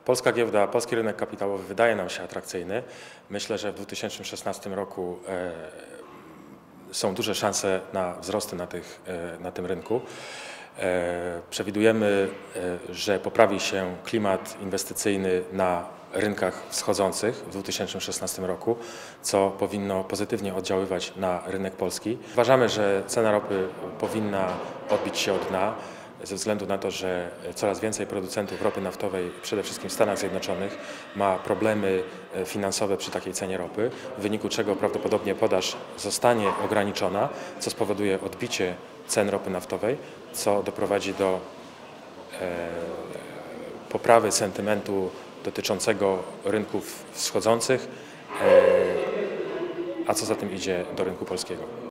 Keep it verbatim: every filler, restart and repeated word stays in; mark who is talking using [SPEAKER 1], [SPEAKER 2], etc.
[SPEAKER 1] Polska giełda, polski rynek kapitałowy wydaje nam się atrakcyjny. Myślę, że w dwa tysiące szesnastym roku e, są duże szanse na wzrosty na, tych, e, na tym rynku. E, przewidujemy, e, że poprawi się klimat inwestycyjny na rynkach wschodzących w dwa tysiące szesnastym roku, co powinno pozytywnie oddziaływać na rynek polski. Uważamy, że cena ropy powinna odbić się od dna, ze względu na to, że coraz więcej producentów ropy naftowej, przede wszystkim w Stanach Zjednoczonych, ma problemy finansowe przy takiej cenie ropy, w wyniku czego prawdopodobnie podaż zostanie ograniczona, co spowoduje odbicie cen ropy naftowej, co doprowadzi do e, poprawy sentymentu dotyczącego rynków wschodzących, e, a co za tym idzie do rynku polskiego.